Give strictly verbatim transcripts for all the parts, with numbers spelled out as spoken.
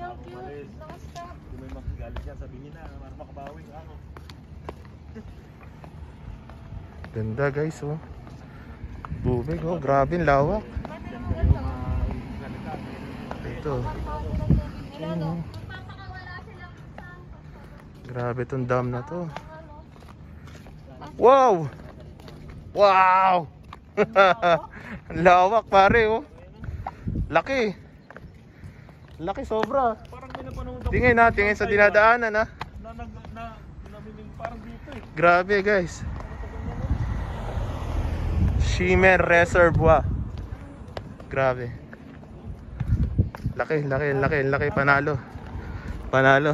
Yung cute. Naka-stop. Kung may makagalit yan, sabihin niyo na. Para makabawi ako. Ganda guys oh. Bubig oh. Grabe yung lawak. Ito. Mm. Grabe itong dam na to. Wow! Wow! Lawak pare oh. Laki. Laki sobra. Tingin na, tingin sa dinadaanan ha. Grabe guys. Shihmen Reservoir. Grabe. Laki, laki, laki, laki. Panalo. Panalo.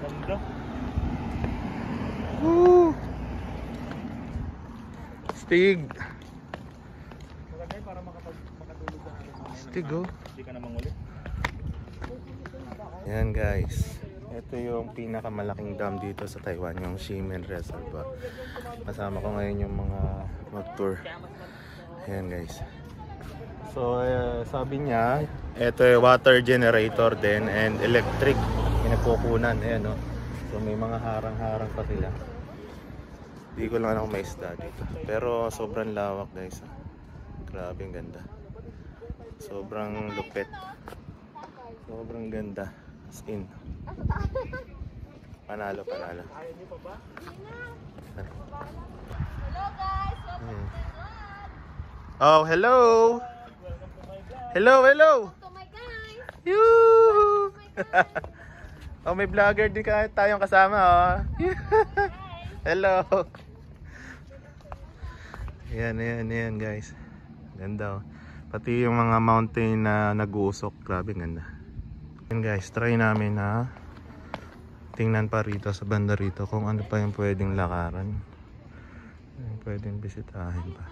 Woo! Stig. Stig oh. Hindi ka na manguli. Yan guys. Ito yung pinakamalaking dam dito sa Taiwan, yung Shihmen Reservoir. Kasama ko ngayon yung mga mag-tour. Ayan guys. So uh, sabi niya, ito yung water generator din and electric. Pinapukunan. Ayan o. So may mga harang-harang pa sila. Hindi ko lang alam kung may isda dito. Pero sobrang lawak guys. Grabe ang ganda. Sobrang lupit. Sobrang ganda. As in. Panalo, panalo. Hello guys! Hmm. Oh, hello! Hello, hello! To my guys! Yoo! Oh, may vlogger din ka tayong kasama, oh. Hello! Ayan, ayan, ayan guys. Ganda, oh. Pati yung mga mountain na nag-uusok. Grabe, ganda. Ayan guys, try namin na tingnan pa rito sa banda rito kung ano pa yung pwedeng lakaran. Yung pwedeng bisitahin pa.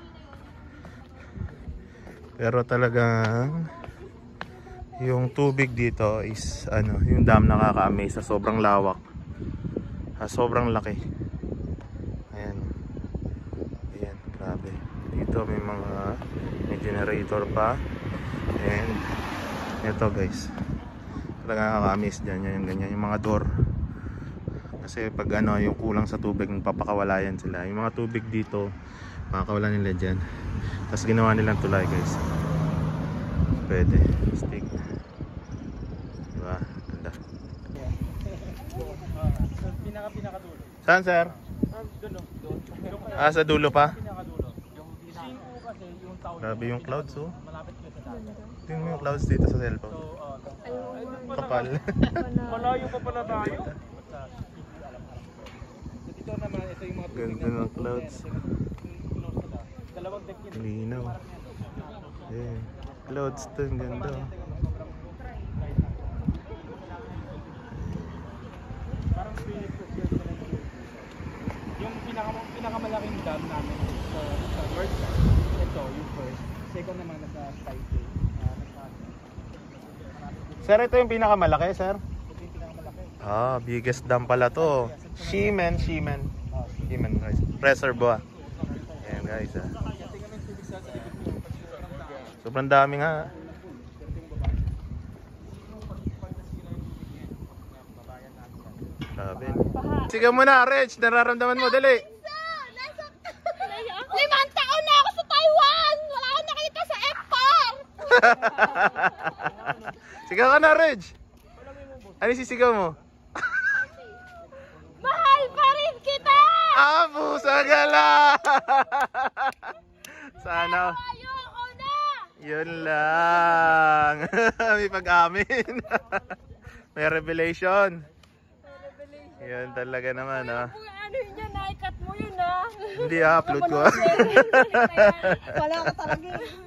Pero talagang yung tubig dito is ano, yung dam nakaka-amaze sa sobrang lawak. Ha, sobrang laki. Ayan. Ayan, grabe. Dito may mga may generator pa. And ito guys. Talagang nakaka-amaze dyan. Yan, ganyan. Yung mga door. Kasi pag ano, yung kulang sa tubig, papakawalayan sila. Yung mga tubig dito, makakawala nila dyan. Tapos ginawa nilang tulay guys. Pwede. Stick. Diba? Ganda. Pinaka-pinakadulo. Saan sir? Dulo. Ah, sa dulo pa? Pinakadulo. Yung Shihmen kasi yung Taoyuan. Grabe yung clouds oh. Malapit ko sa dagat. Tingnan mo yung clouds dito sa cellphone. So, uh, Kapal. malayo pa pala tayo. Dito naman, ito yung mga tubig Ganda ng clouds. Dalawang deck yun. Linaw. Yeah. Clouds to, ang ganda oh. Parang spirit of your yung pinaka pinakamalaking dam namin sa sa north side. Ito yung first. Second naman nasa side A. Sir, ito yung pinakamalaki, sir? Ito yung pinakamalaki. Ah, biggest dam pala to. Shihmen, Shihmen. Shihmen Reservoir. Ayan guys ah. Sobrang dami nga. Grabe. Sige mo na, Reg. Nararamdaman mo, dali. Limang taon na ako sa Taiwan! Wala akong nakita sa airport! Sigaw ka na, Reg. Ano sisigaw mo? Mahal pa rin kita! Ah, pusa gala! Sana. Ayoko na! Yun lang. May pag-amin. May revelation. Yun talaga naman, ha. Ano yun yan? Naikat mo yun, ha? Hindi, ha. Upload ko. Wala ka talaga.